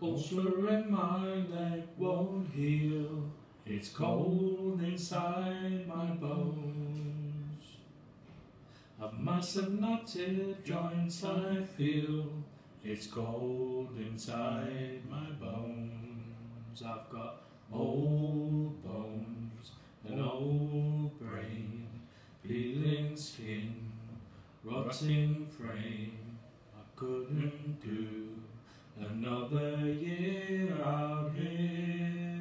ulcer in my leg won't heal. It's cold inside my bones. I've massive knotted joints I feel. It's cold inside my bones. I've got old bones, an old brain, peeling skin, rotting frame. I couldn't do another year out here.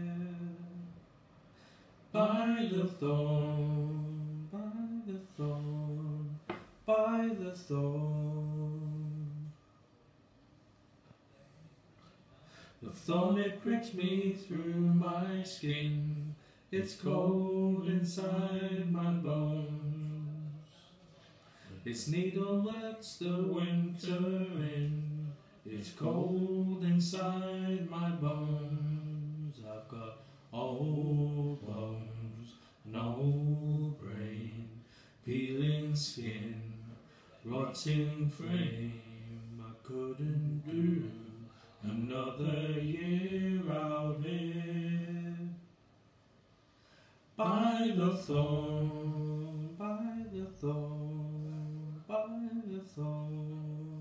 By the thorn, by the thorn, by the thorn. The thorn, it pricks me through my skin. It's cold inside my bones. Its needle lets the winter in. It's cold inside my bones. I've got old bones, an old brain, peeling skin, rotting frame. I couldn't do another year out here. By the thorn, by the thorn, by the thorn.